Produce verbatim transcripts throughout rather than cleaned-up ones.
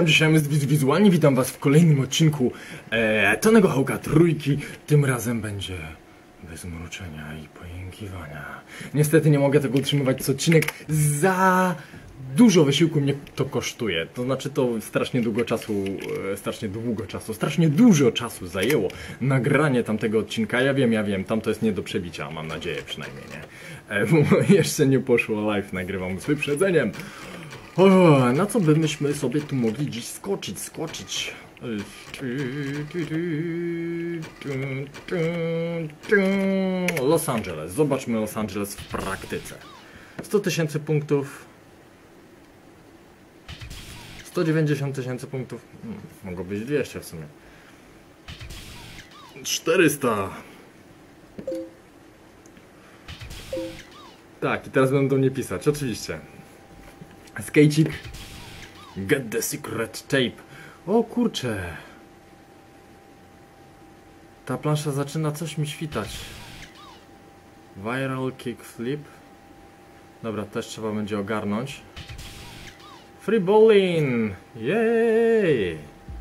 witam, dzisiaj jest wiz wizualnie, witam was w kolejnym odcinku e, Tonego Hawka Trójki. Tym razem będzie bez mruczenia i pojękiwania. Niestety nie mogę tego utrzymywać co odcinek, za dużo wysiłku mnie to kosztuje. To znaczy to strasznie długo czasu, e, strasznie długo czasu, strasznie dużo czasu zajęło nagranie tamtego odcinka. Ja wiem, ja wiem, tam to jest nie do przebicia, mam nadzieję przynajmniej, nie? E, bo jeszcze nie poszło live, nagrywam z wyprzedzeniem. O, na co by myśmy sobie tu mogli dziś skoczyć, skoczyć? Los Angeles. Zobaczmy Los Angeles w praktyce. sto tysięcy punktów. sto dziewięćdziesiąt tysięcy punktów. Hmm, mogło być dwieście w sumie. czterysta. Tak, i teraz będą do mnie pisać, oczywiście. Skejcik. Get the secret tape. O kurczę. Ta plansza zaczyna coś mi świtać. Viral kickflip. Dobra, też trzeba będzie ogarnąć. Free bowling. Yay.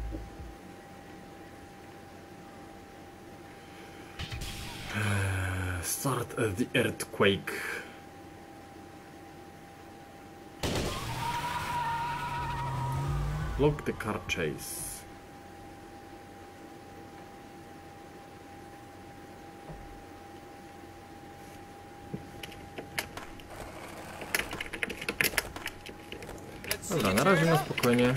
Start of the earthquake. Block the car chase. Dobra, na razie na spokojnie.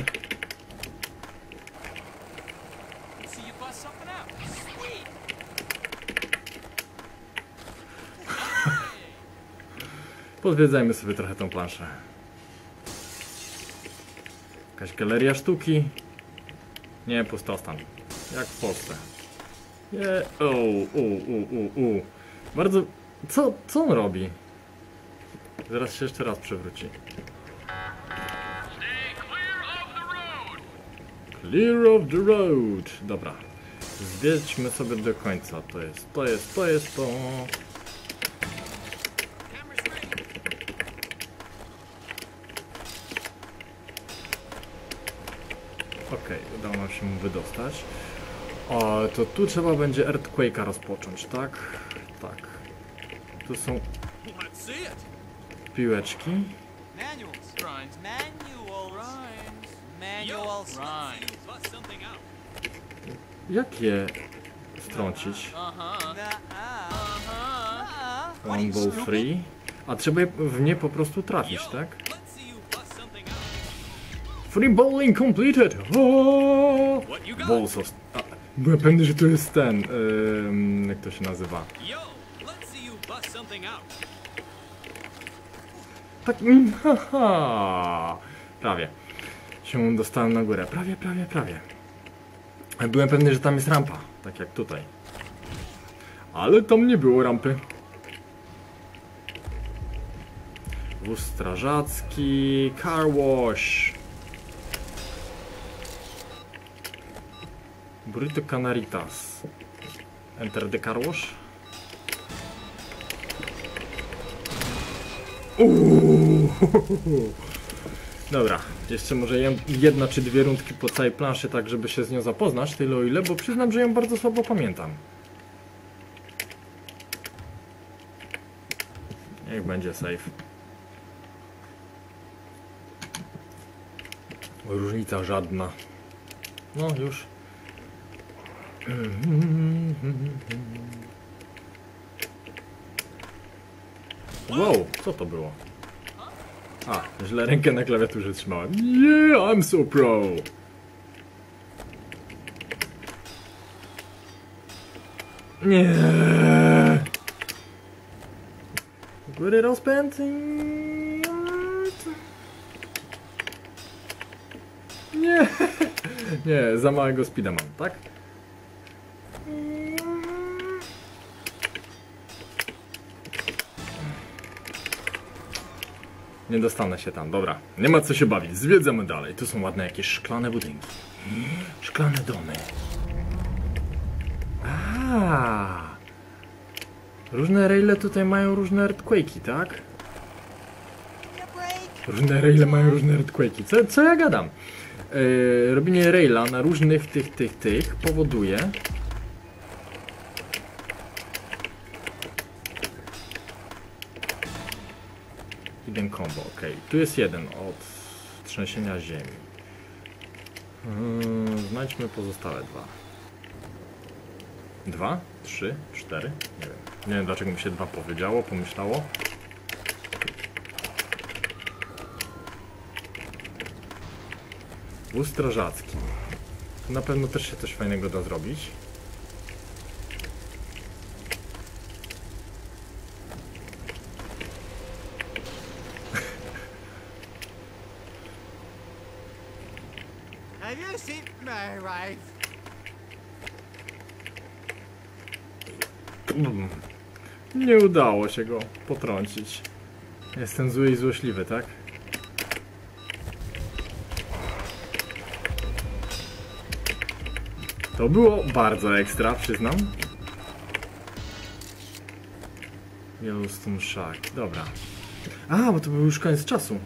Podwiedzajmy sobie trochę tą planszę. Jakaś galeria sztuki. Nie, pustostan. Jak w Polsce. Nie. O, u, u, u, u. Bardzo. Co, co on robi? Zaraz się jeszcze raz przewróci. Clear of the road. Dobra. Zwiedźmy sobie do końca. To jest, to jest, to jest to. Okej, okay, udało nam się mu wydostać. O, to tu trzeba będzie Earthquake'a rozpocząć, tak? Tak. Tu są piłeczki. Jak je strącić? One ball free. A trzeba w nie po prostu trafić, tak? Free bowling completed! Oh! Balls of... A, byłem pewny, że to jest ten... Yy, jak to się nazywa? Tak... Mm, haha. Prawie. Się dostałem na górę. Prawie, prawie, prawie. Byłem pewny, że tam jest rampa. Tak jak tutaj. Ale tam nie było rampy. Wóz strażacki... Car wash... Burrito Canaritas. Enter the car wash. Uuu. Dobra, jeszcze może jedna czy dwie rundki po całej planszy, tak żeby się z nią zapoznać, tyle o ile, bo przyznam, że ją bardzo słabo pamiętam. Niech będzie safe. Różnica żadna. No już. Wow, co to było? A, źle rękę na klawiaturze trzymałem. Yeah, I'm so pro! Nie. Góry rozpęd. Nie. Nie, za małego speeda mam, tak? Nie dostanę się tam, dobra. Nie ma co się bawić, zwiedzamy dalej. Tu są ładne jakieś szklane budynki. Szklane domy. A, różne raile tutaj mają różne earthquake'i, tak? Różne raile mają różne earthquake'i. Co, co ja gadam? yy, robienie raila na różnych tych, tych, tych powoduje... Jeden combo, ok. Tu jest jeden od trzęsienia ziemi. Yy, znajdźmy pozostałe dwa. Dwa? Trzy? Cztery? Nie wiem. Nie wiem dlaczego mi się dwa powiedziało, pomyślało. Wóz strażacki. Tu na pewno też się coś fajnego da zrobić. Have you seen my wife? Nie udało się go potrącić. Jestem zły i złośliwy, tak? To było bardzo ekstra, przyznam. Yellowstone Shack, dobra. A, bo to był już koniec czasu.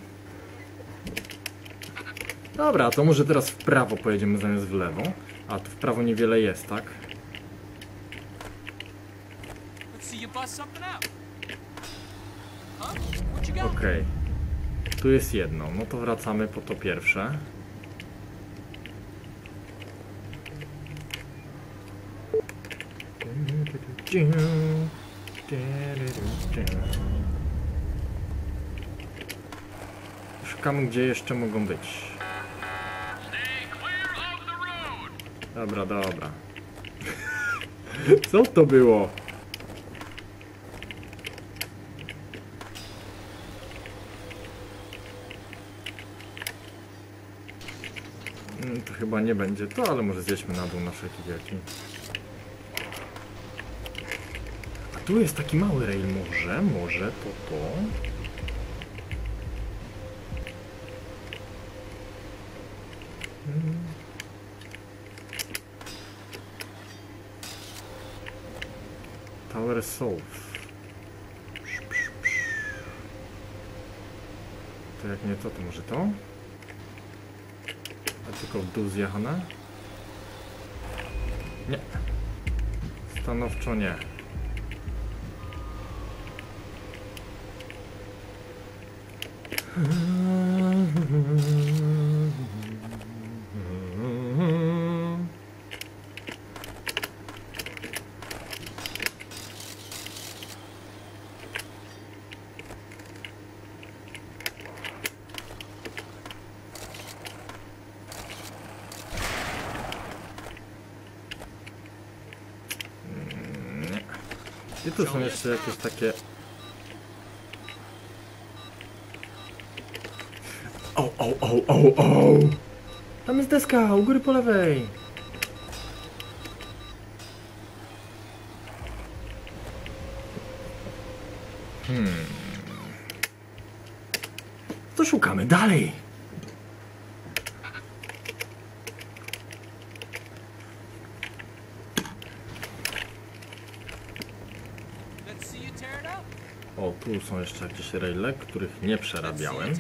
Dobra, to może teraz w prawo pojedziemy zamiast w lewo. A tu w prawo niewiele jest, tak? Okej. Okay. Tu jest jedno. No to wracamy po to pierwsze. Szukamy, gdzie jeszcze mogą być. Dobra, dobra. Co to było? To chyba nie będzie to, ale może zjedźmy na dół na wszelki wielki. A tu jest taki mały rail, może, może to to. Hmm. Tower South. To jak nie to, to może to? A tylko w dół zjechane? Nie. Stanowczo nie. I tu są jeszcze jakieś takie... O, o, o, o, o! Tam jest deska, u góry po lewej! Hmm... To szukamy dalej! O, tu są jeszcze jakieś raile, których nie przerabiałem.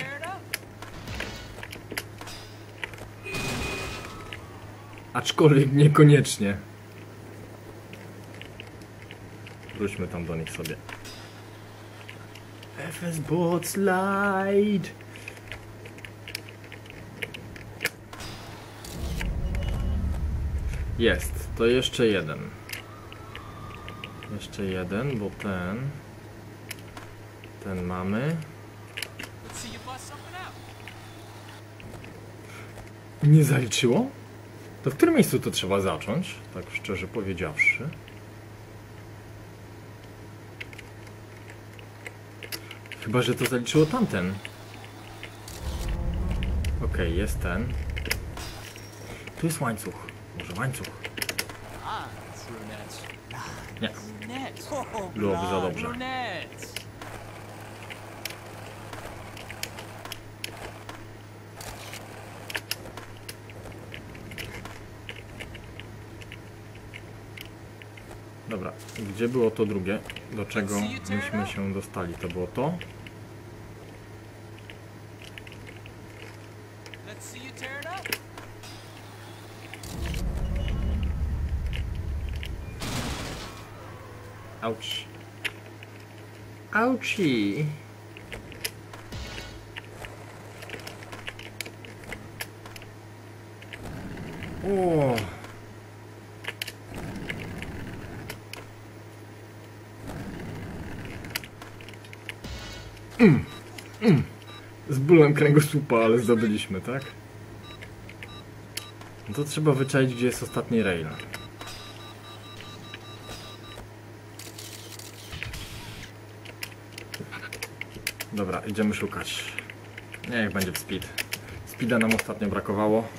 Aczkolwiek niekoniecznie. Wróćmy tam do nich sobie. F S Boat Slide! Jest, to jeszcze jeden. Jeszcze jeden, bo ten... Ten mamy. Nie zaliczyło? To w którym miejscu to trzeba zacząć? Tak szczerze powiedziawszy. Chyba, że to zaliczyło tamten. Okej, okay, jest ten. Tu jest łańcuch. Może łańcuch. Nie. Byłoby za dobrze. Dobra, gdzie było to drugie? Do czego myśmy się dostali? To było to? Auć. Auci. O. Mm. Mm. Z bólem kręgosłupa, ale zdobyliśmy, tak? No to trzeba wyczaić, gdzie jest ostatni rail. Dobra, idziemy szukać. Niech będzie w speed. Speeda nam ostatnio brakowało.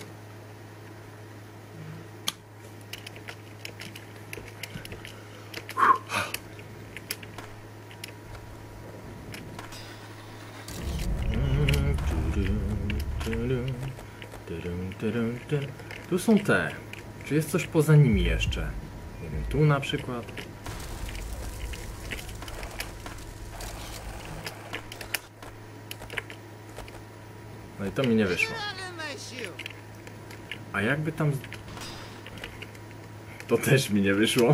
Tu są te. Czy jest coś poza nimi jeszcze? Nie wiem, tu na przykład. No i to mi nie wyszło. A jakby tam... To też mi nie wyszło.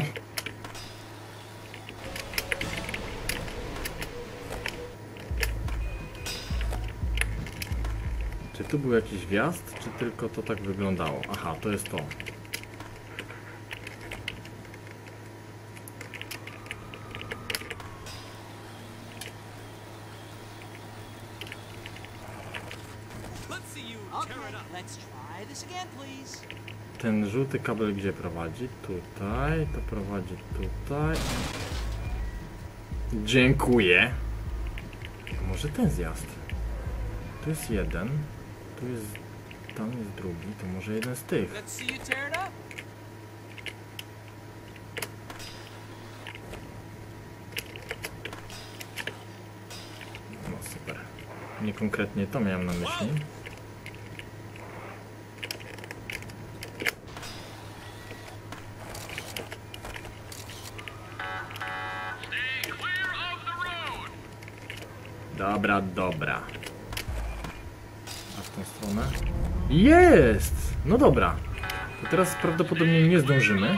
Czy tu był jakiś wjazd, czy tylko to tak wyglądało? Aha, to jest to. Ten żółty kabel gdzie prowadzi? Tutaj, to prowadzi tutaj. Dziękuję. Może ten zjazd. Tu jest jeden, tu jest, tam jest drugi, to może jeden z tych. No super. Nie konkretnie to miałem na myśli. Dobra, dobra. A w tą stronę? Jest! No dobra. To teraz prawdopodobnie nie zdążymy.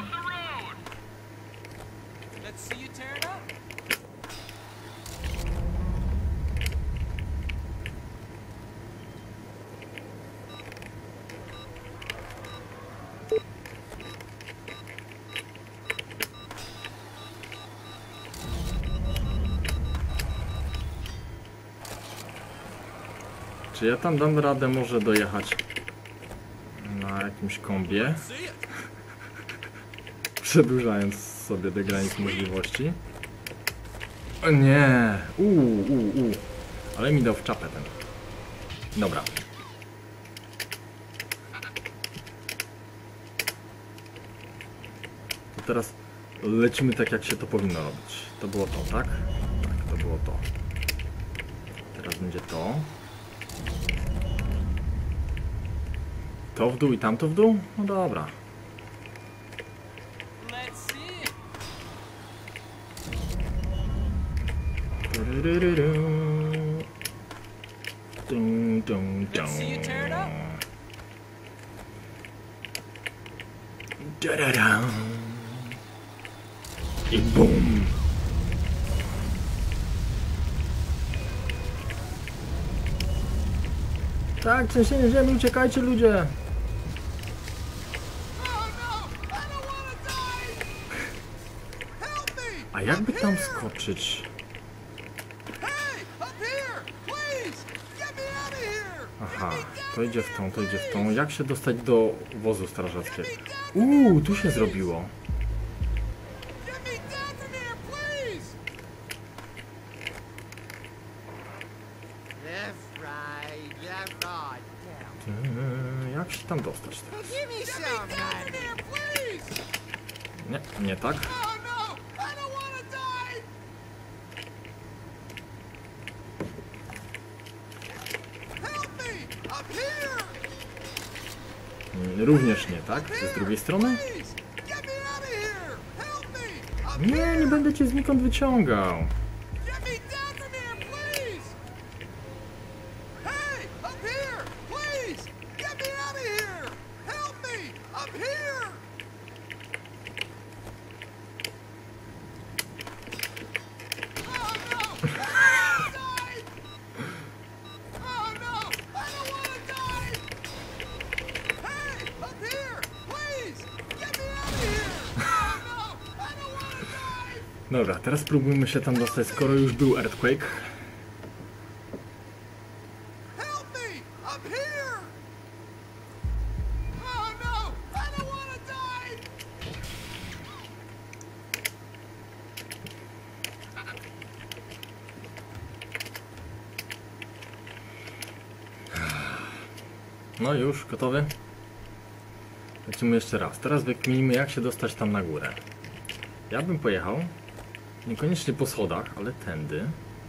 Czy ja tam dam radę może dojechać na jakimś kombie? Przedłużając sobie do granic możliwości. O nie! Uuu, uuu, uuu. Ale mi dał w czapę ten. Dobra. To teraz lecimy tak, jak się to powinno robić. To było to, tak? Tak, to było to. Teraz będzie to. To w dół i tamto w dół? No dobra. Dun, dun, dun. Da-da-da. I bum. Tak, trzęsienie ziemi, uciekajcie ludzie. A jakby tam skoczyć? Aha, to idzie w tą, to idzie w tą. Jak się dostać do wozu strażackiego? Uuu, tu się zrobiło. Jak się tam dostać teraz? Nie, nie tak. Również nie, tak? Z drugiej strony? Nie, nie będę cię znikąd wyciągał. Dobra, teraz spróbujmy się tam dostać, skoro już był Earthquake. Help me! I'm here! Oh no! I don't want to die! No już, gotowy? Lecimy jeszcze raz. Teraz wykminimy, jak się dostać tam na górę. Ja bym pojechał, niekoniecznie po schodach, ale tędy.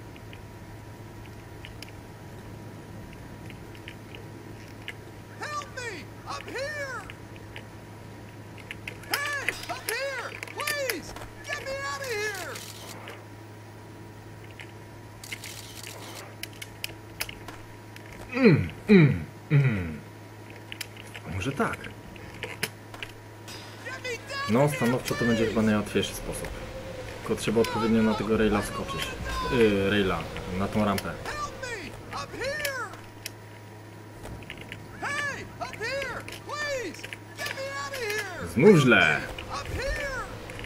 Help me! I'm here! Hey! I'm here! Please! Get me out of here! Mm, mm, mm. A może tak? Get me down! No, stanowczo to będzie chyba najłatwiejszy sposób. Tylko trzeba odpowiednio na tego raila skoczyć. Yy, raila, na tą rampę. Help me! I'm here! Hey! I'm here! Please! Get me out of here! Znów źle! I'm here!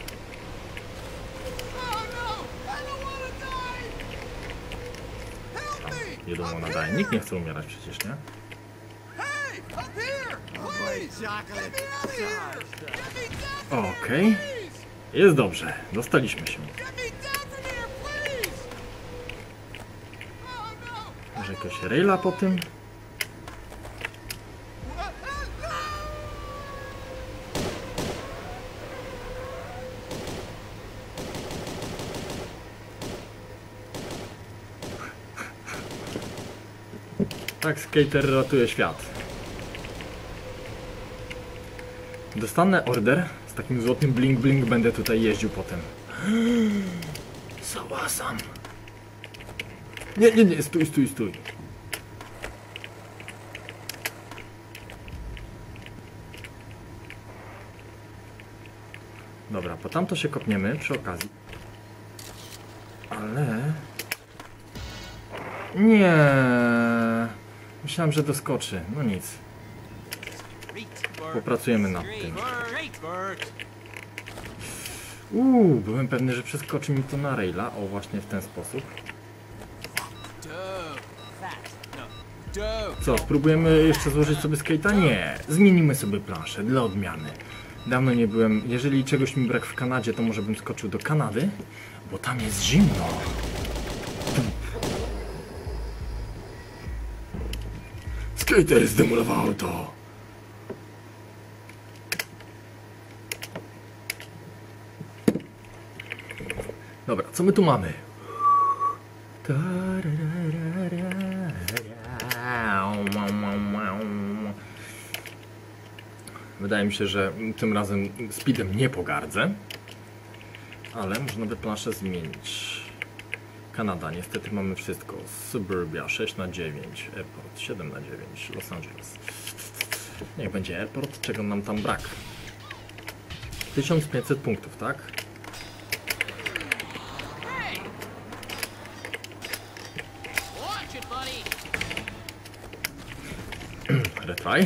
Oh no! I don't want to die! Help me! Jedą ona daje. Nikt nie chce umierać przecież, nie? Hey! I'm here! Please! Get me out of here! Get me down! Okej. Jest dobrze. Dostaliśmy się. Get me down from here, please! Oh no! Może jakiegoś raila po tym? Tak, skater ratuje świat. Dostanę order. Z takim złotym bling bling będę tutaj jeździł potem. Załasam. Nie, nie, nie, stój, stój, stój. Dobra, po tamto się kopniemy przy okazji. Ale... Nie. Myślałem, że doskoczy. No nic. Popracujemy nad tym. Uuu, byłem pewny, że przeskoczy mi to na raila. O, właśnie w ten sposób. Co, spróbujemy jeszcze złożyć sobie skate'a? Nie. Zmienimy sobie planszę dla odmiany. Dawno nie byłem... Jeżeli czegoś mi brak w Kanadzie, to może bym skoczył do Kanady, bo tam jest zimno. Skater zdemulował to. Dobra, co my tu mamy? Wydaje mi się, że tym razem speedem nie pogardzę, ale można by planszę zmienić. Kanada, niestety mamy wszystko. Suburbia sześć na dziewięć, Airport siedem na dziewięć, Los Angeles. Niech będzie Airport, czego nam tam brak. tysiąc pięćset punktów, tak? Retry.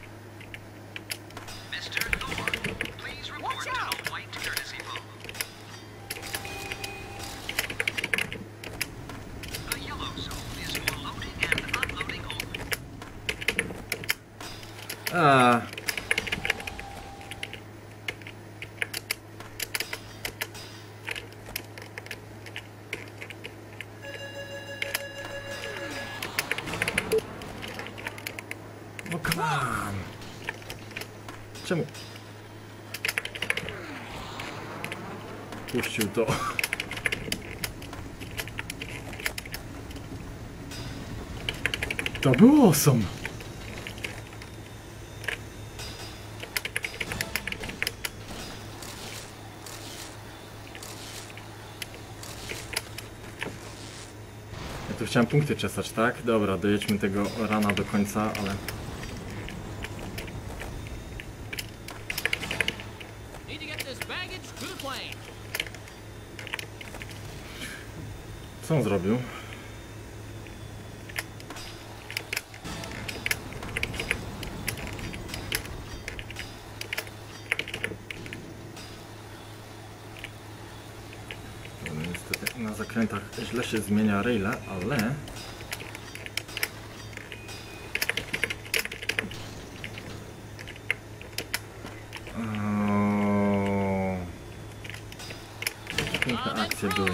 A. No come on. Czemu? Puścił to. To było awesome. Ja tu chciałem punkty czesać, tak? Dobra, dojedźmy tego rana do końca, ale... Co on zrobił? zakrętach źle się zmienia raile, ale... Piękne akcje były.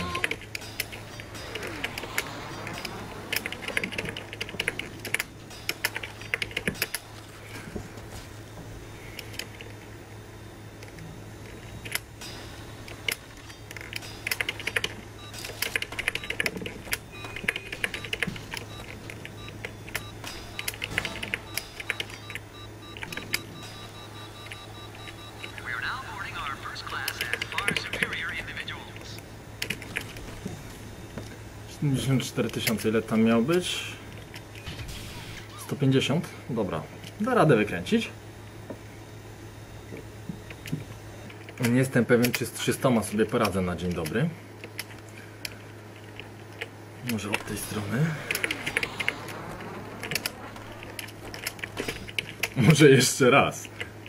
siedemdziesiąt cztery tysiące, ile tam miał być? sto pięćdziesiąt? Dobra, da radę wykręcić. Nie jestem pewien, czy z trzystoma sobie poradzę na dzień dobry. Może od tej strony. Może jeszcze raz.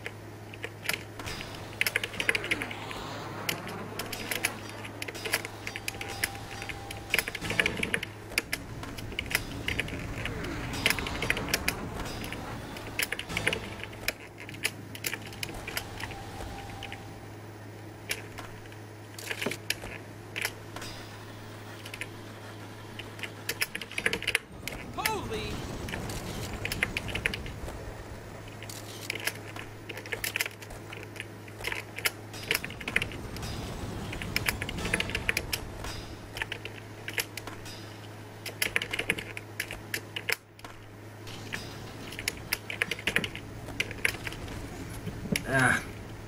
Ech.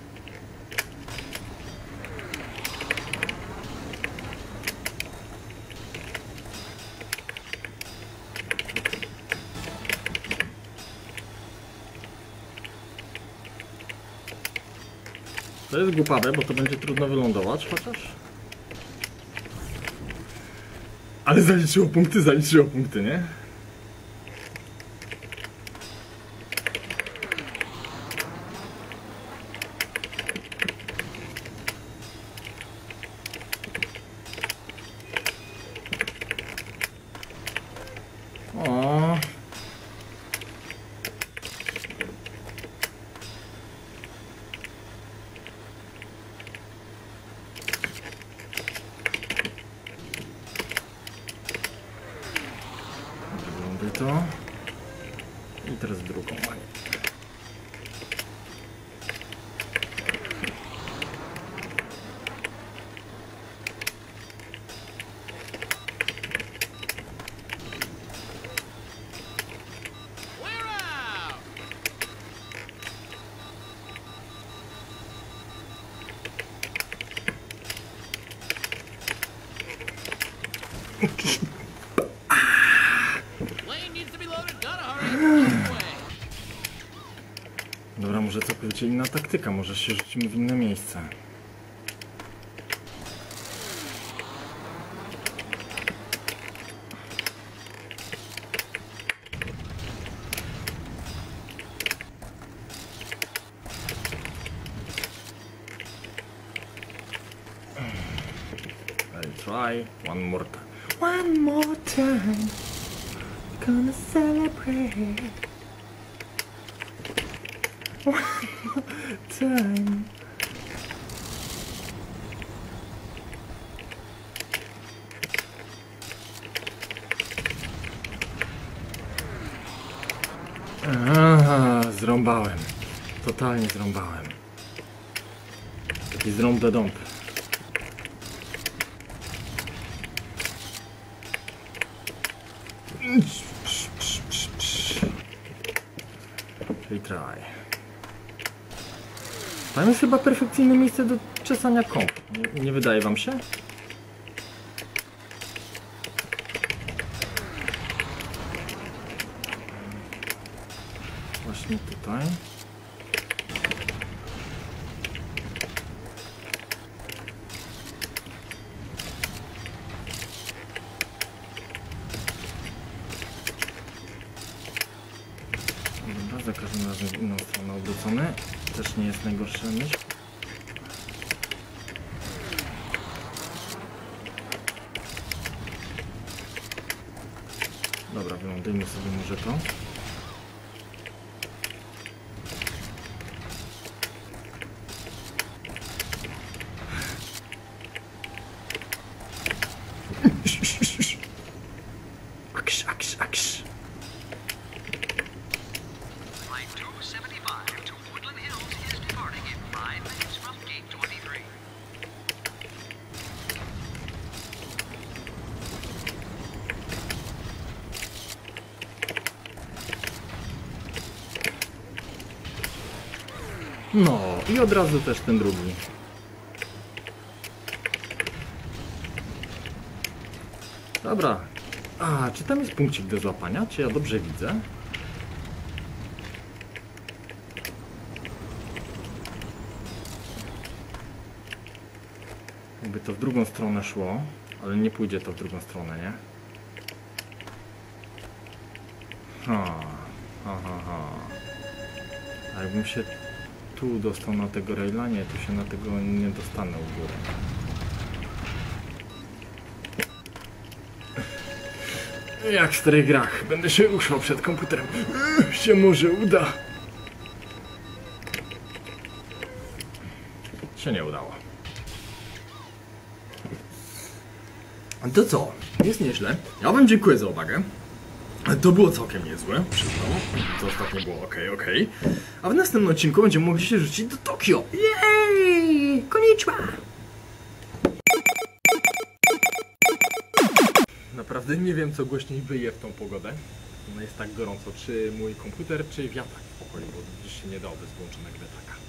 To jest głupawe, bo to będzie trudno wylądować, chociaż... Ale zaliczyło punkty, zaliczyło punkty, nie? O. Wygląda to. I teraz drugą manię. Dobra, może całkowicie inna taktyka, może się rzucimy w inne miejsce. I'll try one more time. One more time. Gonna celebrate. One more time. Aha, zrąbałem. Totalnie zrąbałem. Taki zrąb de dąb. Czyli try. Tam jest chyba perfekcyjne miejsce do czesania kąp. Nie, nie wydaje wam się? Właśnie tutaj. Dobra, za każdym razem w inną stronę obrócony. Też nie jest najgorsza myśl. Dobra, wylądujmy sobie może to. Aksz, aksz, aksz. Flight two seventy-five to Woodland Hills is departing in five minutes from gate twenty-three. No i od razu też ten drugi. Dobra. A, czy tam jest punkcik do złapania? Czy ja dobrze widzę? Jakby to w drugą stronę szło, ale nie pójdzie to w drugą stronę, nie? Ha, ha, ha, ha. A jakbym się tu dostał na tego raila, nie, tu się na tego nie dostanę u góry. Jak w starych grach, będę się ruszał przed komputerem. Ech, się może uda. Się nie udało. A to co? Jest nieźle. Ja wam dziękuję za uwagę. To było całkiem niezłe, przyznam. To ostatnio było ok, ok. A w następnym odcinku będziemy mogli się rzucić do Tokio. Jej! Konnichiwa! Naprawdę nie wiem, co głośniej wyje w tą pogodę. Ona jest tak gorąco. Czy mój komputer, czy wiatrak w pokoju, bo gdzieś się nie dało bez włączonego wiatraka.